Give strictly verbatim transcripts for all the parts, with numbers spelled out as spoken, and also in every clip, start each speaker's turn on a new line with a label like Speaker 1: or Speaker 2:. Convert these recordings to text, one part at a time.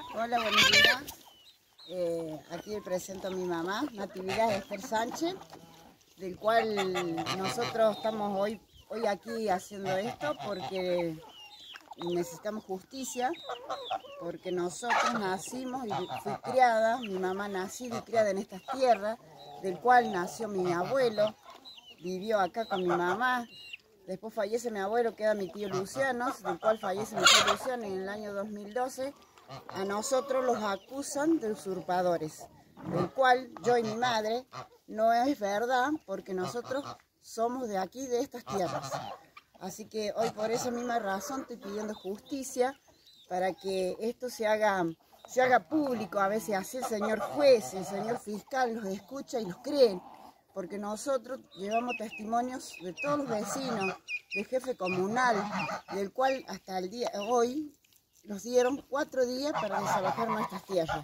Speaker 1: Hola, buenos días. Eh, aquí les presento a mi mamá, Natividad Esther Sánchez, del cual nosotros estamos hoy, hoy aquí haciendo esto porque necesitamos justicia, porque nosotros nacimos y fui criada, mi mamá nacida y criada en estas tierras, del cual nació mi abuelo, vivió acá con mi mamá. Después fallece mi abuelo, queda mi tío Luciano, del cual fallece mi tío Luciano en el año dos mil doce. A nosotros los acusan de usurpadores, del cual yo y mi madre no es verdad, porque nosotros somos de aquí, de estas tierras. Así que hoy por esa misma razón estoy pidiendo justicia para que esto se haga, se haga público. A veces así el señor juez, el señor fiscal los escucha y los creen. Porque nosotros llevamos testimonios de todos los vecinos, del jefe comunal, del cual hasta el día de hoy nos dieron cuatro días para desalojar nuestras tierras.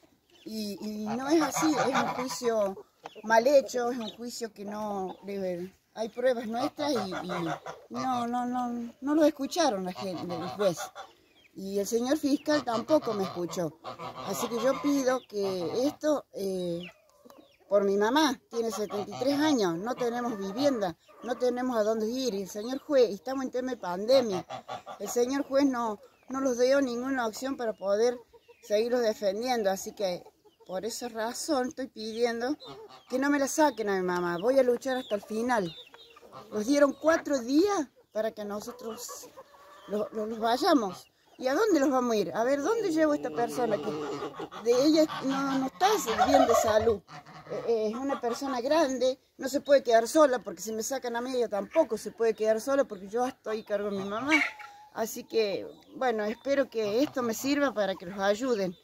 Speaker 1: Y, y no es así, es un juicio mal hecho, es un juicio que no debe, hay pruebas nuestras y, y no, no, no, no lo escucharon la gente, el juez. Y el señor fiscal tampoco me escuchó. Así que yo pido que esto... Eh, Por mi mamá, tiene setenta y tres años, no tenemos vivienda, no tenemos a dónde ir. Y el señor juez, estamos en tema de pandemia, el señor juez no, no nos dio ninguna opción para poder seguirlos defendiendo. Así que por esa razón estoy pidiendo que no me la saquen a mi mamá. Voy a luchar hasta el final. Nos dieron cuatro días para que nosotros los, los vayamos. ¿Y a dónde los vamos a ir? A ver, ¿dónde llevo a esta persona? Que de ella no, no está bien de salud. Eh, es una persona grande, no se puede quedar sola, porque si me sacan a mí ella tampoco se puede quedar sola, porque yo estoy a cargo de mi mamá. Así que, bueno, espero que esto me sirva para que los ayuden.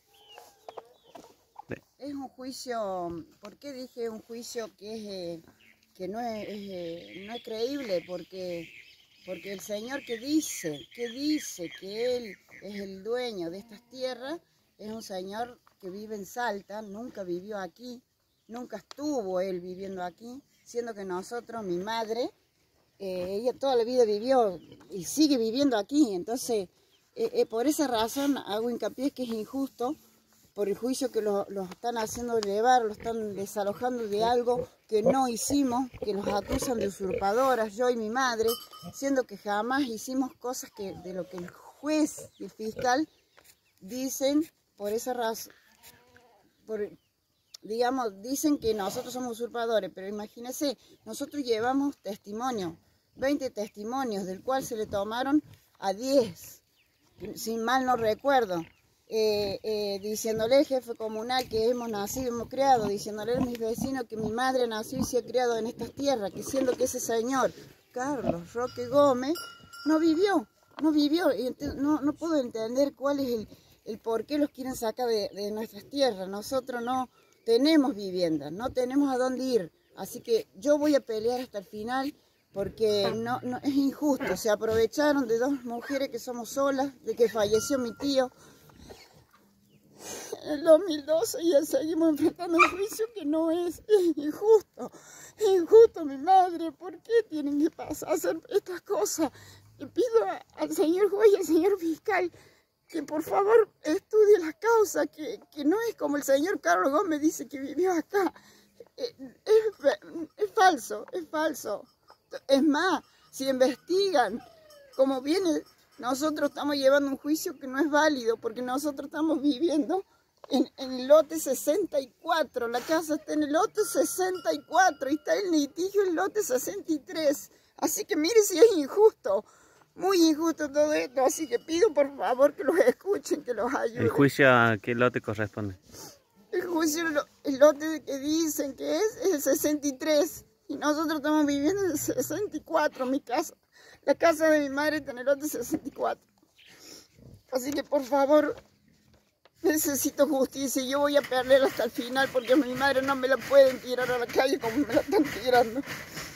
Speaker 1: Es un juicio, ¿por qué dije un juicio que, es, eh, que no, es, es, eh, no es creíble? Porque... Porque el señor que dice, que dice que él es el dueño de estas tierras, es un señor que vive en Salta, nunca vivió aquí, nunca estuvo él viviendo aquí, siendo que nosotros, mi madre, eh, ella toda la vida vivió y sigue viviendo aquí. Entonces, eh, eh, por esa razón hago hincapié que es injusto, por el juicio que los lo están haciendo llevar, lo están desalojando de algo que no hicimos, que los acusan de usurpadoras, yo y mi madre, siendo que jamás hicimos cosas que de lo que el juez y el fiscal dicen. Por esa razón, por, digamos, dicen que nosotros somos usurpadores, pero imagínense, nosotros llevamos testimonio, veinte testimonios, del cual se le tomaron a diez, si mal no recuerdo. Eh, eh, diciéndole al jefe comunal que hemos nacido, hemos criado, diciéndole a mis vecinos que mi madre nació y se ha criado en estas tierras, que siendo que ese señor, Carlos Roque Gómez, no vivió, no vivió, y no, no puedo entender cuál es el, el por qué los quieren sacar de, de nuestras tierras. Nosotros no tenemos vivienda, no tenemos a dónde ir, así que yo voy a pelear hasta el final, porque no, no, es injusto. Se aprovecharon de dos mujeres que somos solas, de que falleció mi tío en el dos mil doce y seguimos enfrentando un juicio que no es, es injusto, es injusto, mi madre. ¿Por qué tienen que pasar a hacer estas cosas? Le pido a, al señor juez y al señor fiscal que por favor estudie las causas, que, que no es como el señor Carlos Gómez dice que vivió acá. Es, es, es falso, es falso. Es más, si investigan como viene, nosotros estamos llevando un juicio que no es válido, porque nosotros estamos viviendo en, en el lote sesenta y cuatro, la casa está en el lote sesenta y cuatro y está el litigio en el lote sesenta y tres. Así que mire si es injusto, muy injusto todo esto, así que pido por favor que los escuchen, que los ayuden.
Speaker 2: ¿El juicio a qué lote corresponde?
Speaker 1: El juicio, el lote que dicen que es, es el sesenta y tres y nosotros estamos viviendo en el sesenta y cuatro, mi casa. La casa de mi madre está en el lote sesenta y cuatro. Así que por favor, necesito justicia y yo voy a pelear hasta el final, porque a mi madre no me la pueden tirar a la calle como me la están tirando.